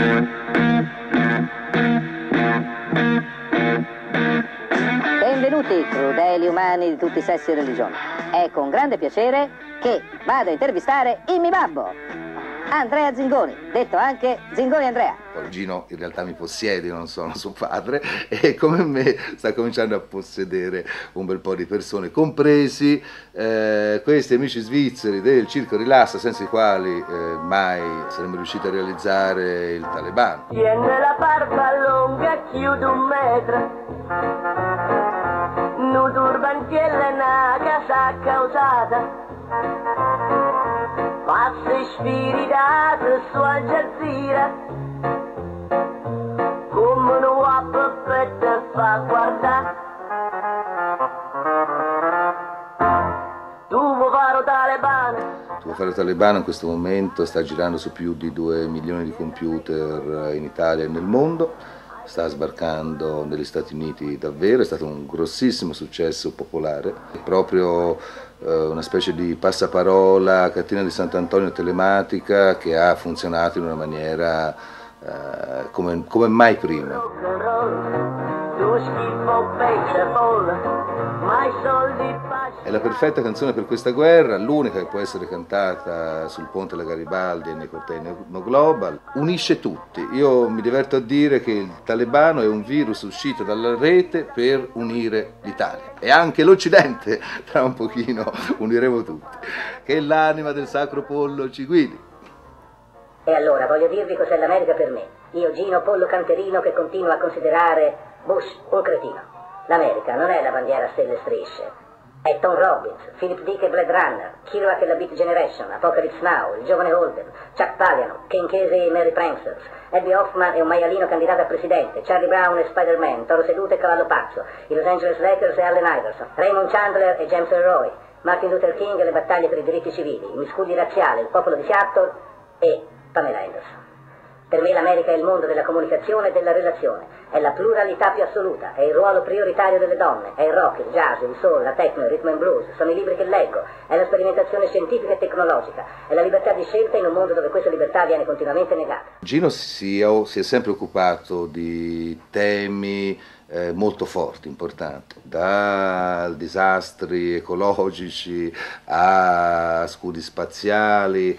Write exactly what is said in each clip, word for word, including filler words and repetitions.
Benvenuti, crudeli umani di tutti i sessi e religioni. È con grande piacere che vado a intervistare il mio babbo, Andrea Zingoni, detto anche Zingoni Andrea. Gino in realtà mi possiede, io non sono suo padre, e come me sta cominciando a possedere un bel po' di persone, compresi eh, questi amici svizzeri del Circo Rilassa, senza i quali eh, mai saremmo riusciti a realizzare il Talebano. Tiene la barba lunga, chiude un metro, non turbantiella una casacca usata, passa spiritato su Al Jazeera, come un uopo per te fa guardare. Tu vuoi fare il Talebano? Tu vuoi fare il Talebano in questo momento sta girando su più di due milioni di computer in Italia e nel mondo. Sta sbarcando negli Stati Uniti davvero, è stato un grossissimo successo popolare, è proprio eh, una specie di passaparola, catena di Sant'Antonio telematica che ha funzionato in una maniera eh, come, come mai prima. È la perfetta canzone per questa guerra, l'unica che può essere cantata sul ponte della Garibaldi e nei cortei No Global. Unisce tutti. Io mi diverto a dire che il Talebano è un virus uscito dalla rete per unire l'Italia. E anche l'Occidente, tra un pochino, uniremo tutti. Che l'anima del sacro pollo ci guidi. E allora voglio dirvi cos'è l'America per me. Io, Gino Pollo Canterino, che continuo a considerare Bush un cretino. L'America non è la bandiera a stelle e strisce, è Tom Robbins, Philip Dick e Blade Runner, Kerouac e la Beat Generation, Apocalypse Now, il giovane Holden, Chuck Palahniuk, Ken Kesey e Mary Pranksters, Abby Hoffman e un maialino candidato a presidente, Charlie Brown e Spider-Man, Toro Seduto e Cavallo Pazzo, i Los Angeles Lakers e Allen Iverson, Raymond Chandler e James Elroy, Martin Luther King e le battaglie per i diritti civili, i miscugli razziali, il popolo di Seattle e Pamela Anderson. Per me l'America è il mondo della comunicazione e della relazione, è la pluralità più assoluta, è il ruolo prioritario delle donne, è il rock, il jazz, il soul, la techno, il rhythm and blues, sono i libri che leggo, è la sperimentazione scientifica e tecnologica, è la libertà di scelta in un mondo dove questa libertà viene continuamente negata. Gino si, si è sempre occupato di temi eh, molto forti, importanti, da disastri ecologici a scudi spaziali,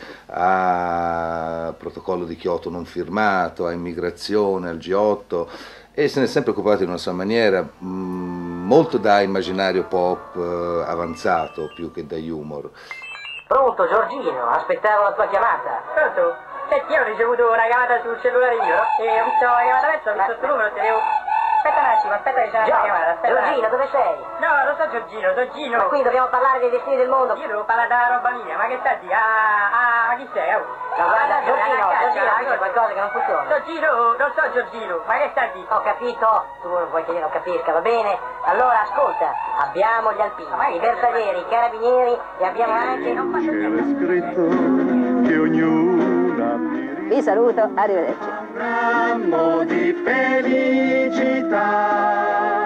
a protocollo di Kyoto non firmato, a immigrazione, al G otto, e se ne è sempre occupato in una sua maniera, mh, molto da immaginario pop eh, avanzato più che da humor. Pronto Giorgino, aspettavo la tua chiamata. Pronto? Senti, io ho ricevuto una chiamata sul cellulare mio e ho visto la chiamata adesso, ho visto il tuo numero, te devo... Aspetta un attimo, aspetta che c'è una chiamata, aspetta. Giorgino, dove sei? No, non so Giorgino, so Gino. Ma qui dobbiamo parlare dei destini del mondo. Io devo parlare della roba mia, ma che sta di? Ah, ah, ma chi sei? Oh. No, guarda, Giorgino, Giorgino, qui c'è qualcosa che non funziona. Giorgino, non so Giorgino, ma che sta di? Ho capito, tu non vuoi che io non capisca, va bene? Allora, ascolta, abbiamo gli alpini, i bersaglieri, i carabinieri e abbiamo anche... Non faccio Vi saluto, arrivederci. Un ramo di felicità.